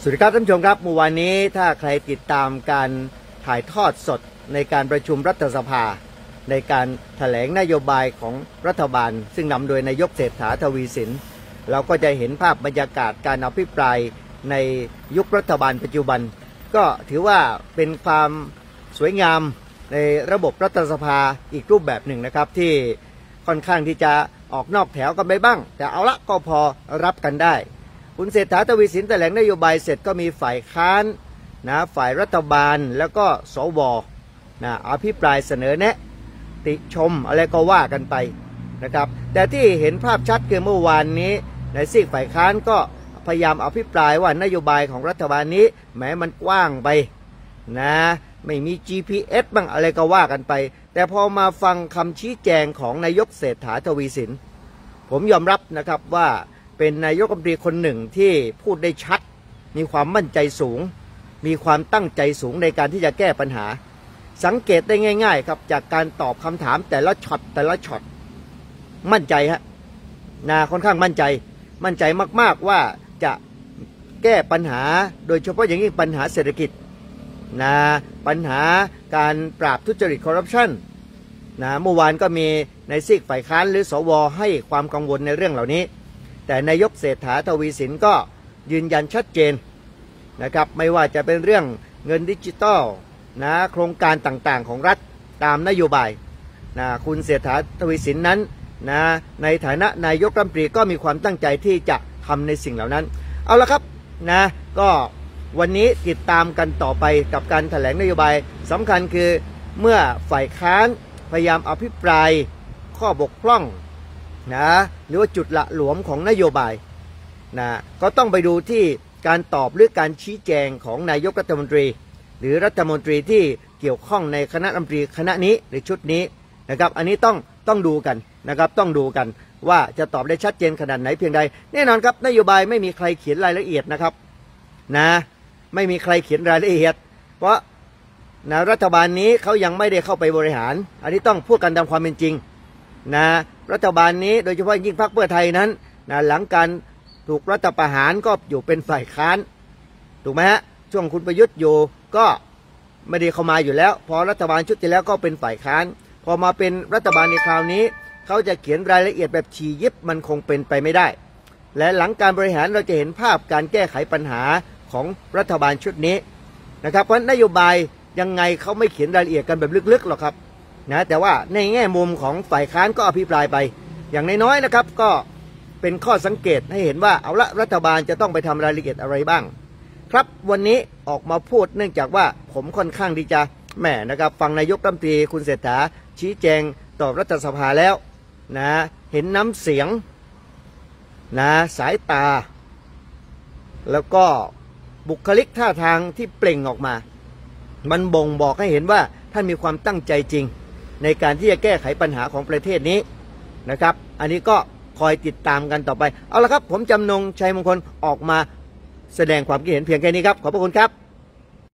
สวัสดีครับท่านผู้ชมครับเมื่อวานนี้ถ้าใครติดตามการถ่ายทอดสดในการประชุมรัฐสภาในการแถลงนโยบายของรัฐบาลซึ่งนำโดยนายกเศรษฐาทวีสินเราก็จะเห็นภาพบรรยากาศการอภิปรายในยุครัฐบาลปัจจุบันก็ถือว่าเป็นความสวยงามในระบบรัฐสภาอีกรูปแบบหนึ่งนะครับที่ค่อนข้างที่จะออกนอกแถวกันไปบ้างแต่เอาละก็พอรับกันได้คุณเศรษฐาทวีสินแถลงนโยบายเสร็จก็มีฝ่ายค้านฝ่ายรัฐบาลแล้วก็สวอภิปรายเสนอแนะติชมอะไรก็ว่ากันไปนะครับแต่ที่เห็นภาพชัดคือเมื่อวานนี้ในซีกฝ่ายค้านก็พยายามอภิปรายว่านโยบายของรัฐบาลนี้แม้มันกว้างไปไม่มี GPS บ้างอะไรก็ว่ากันไปแต่พอมาฟังคำชี้แจงของนายกเศรษฐาทวีสินผมยอมรับนะครับว่าเป็นนายกรัฐมนตรีคนหนึ่งที่พูดได้ชัดมีความมั่นใจสูงมีความตั้งใจสูงในการที่จะแก้ปัญหาสังเกตได้ง่ายๆครับจากการตอบคำถามแต่ละช็อตมั่นใจค่อนข้างมั่นใจมากๆว่าจะแก้ปัญหาโดยเฉพาะอย่างยิ่งปัญหาเศรษฐกิจปัญหาการปราบทุจริตคอร์รัปชันเมื่อวานก็มีในซีกฝ่ายค้านหรือสวให้ความกังวลในเรื่องเหล่านี้แต่นายกเศรษฐาทวีสินก็ยืนยันชัดเจนนะครับไม่ว่าจะเป็นเรื่องเงินดิจิตอลโครงการต่างๆของรัฐตามนโยบายคุณเศรษฐาทวีสินนั้นในฐานะนายกรัฐมนตรีก็มีความตั้งใจที่จะทำในสิ่งเหล่านั้นเอาละครับก็วันนี้ติดตามกันต่อไปกับการแถลงนโยบายสำคัญคือเมื่อฝ่ายค้านพยายามอภิปรายข้อบกพร่องหรือว่าจุดละหลวมของนโยบายก็ต้องไปดูที่การตอบหรือการชี้แจงของนายกรัฐมนตรีหรือรัฐมนตรีที่เกี่ยวข้องในคณะรัฐมนตรีคณะนี้หรือชุดนี้นะครับอันนี้ต้องดูกันนะครับต้องดูกันว่าจะตอบได้ชัดเจนขนาดไหนเพียงใดแน่นอนครับนโยบายไม่มีใครเขียนรายละเอียดนะครับไม่มีใครเขียนรายละเอียดเพราะรัฐบาลนี้เขายังไม่ได้เข้าไปบริหารอันนี้ต้องพูดกันตามความเป็นจริงรัฐบาลนี้โดยเฉพาะยิ่งพรรคเพื่อไทยนั้นหลังการถูกรัฐประหารก็อยู่เป็นฝ่ายค้านถูกไหมฮะช่วงคุณประยุทธ์อยู่ก็ไม่ได้เข้ามาอยู่แล้วพอรัฐบาลชุดที่แล้วก็เป็นฝ่ายค้านพอมาเป็นรัฐบาลในคราวนี้เขาจะเขียนรายละเอียดแบบฉี่ยิบมันคงเป็นไปไม่ได้และหลังการบริหารเราจะเห็นภาพการแก้ไขปัญหาของรัฐบาลชุดนี้นะครับเพราะนโยบายยังไงเขาไม่เขียนรายละเอียดกันแบบลึกๆหรอกครับแต่ว่าในแง่มุมของฝ่ายค้านก็อภิปรายไปอย่างน้อยๆนะครับก็เป็นข้อสังเกตให้เห็นว่าเอาละรัฐบาลจะต้องไปทำรายละเอียดอะไรบ้างครับวันนี้ออกมาพูดเนื่องจากว่าผมค่อนข้างที่จะนะครับฟังนายกรัฐมนตรีคุณเศรษฐาชี้แจงต่อรัฐสภาแล้วเห็นน้ำเสียงสายตาแล้วก็บุคลิกท่าทางที่เปล่งออกมามันบ่งบอกให้เห็นว่าท่านมีความตั้งใจจริงในการที่จะแก้ไขปัญหาของประเทศนี้นะครับอันนี้ก็คอยติดตามกันต่อไปเอาละครับผมจำนงชัยมงคลออกมาแสดงความคิดเห็นเพียงแค่นี้ครับขอบพระคุณครับ